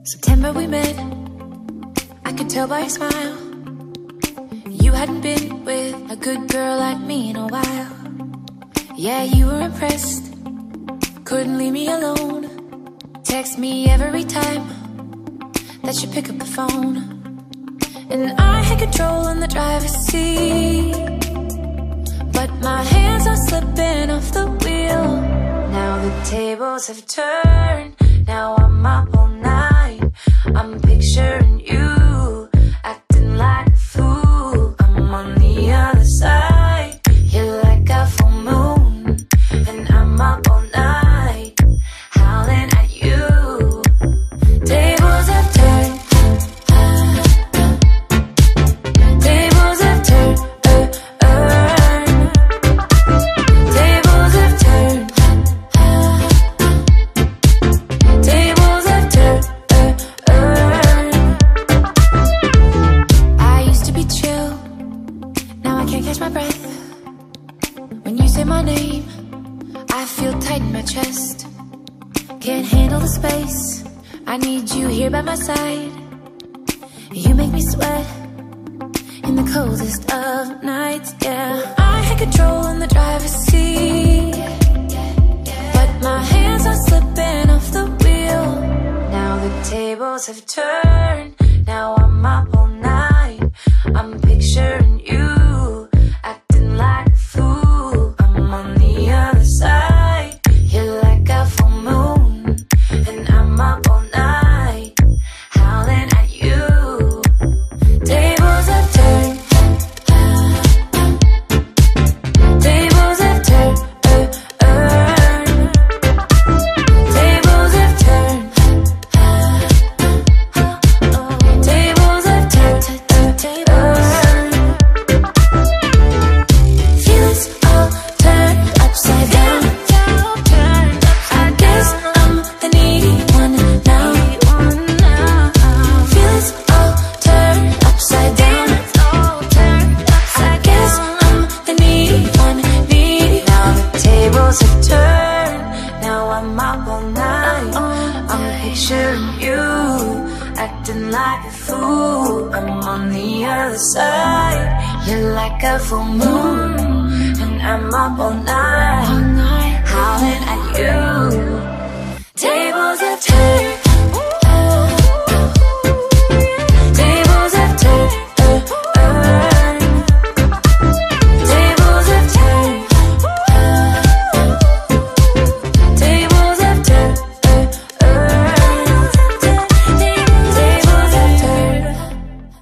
September we met, I could tell by your smile. You hadn't been with a good girl like me in a while. Yeah, you were impressed, couldn't leave me alone. Text me every time that you pick up the phone. And I had control in the driver's seat, but my hands are slipping off the wheel. Now the tables have turned, now I'm up all night. I'm picturing you, acting like a fool. I'm on the other side, you're like a full moon, and I'm up all night, howling at you. Tables have turned, tables have turned, tables have turned, tables have turned. I used to be chill, now I can't catch my breath. When you say my name, I feel tight in my chest. Can't handle the space, I need you here by my side. You make me sweat in the coldest of nights, yeah. I had control in the driver's seat, but my hands are slipping off the wheel. Now the tables have turned, now I'm up all night. I'm picturing you, acting like a fool. I'm on the other side, you're like a full moon, and I'm up all night, howling at you. Tables have turned, tables have turned, tables have turned, tables have turned, feelings all turned upside down. I guess I'm the needy one now. Feelings all turned upside down. I guess I'm the needy one, needy. Now the tables have turned, now I'm up all night. I'm picturing you, acting like a fool. I'm on the other side, you're like a full moon, and I'm up all night, howling at you. Tables have turned.